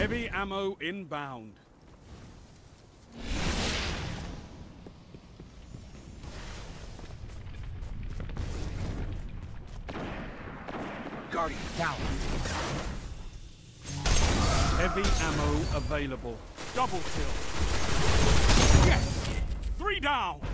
Heavy ammo inbound. Guardian down. Heavy ammo available. Double kill. Yes! 3 down!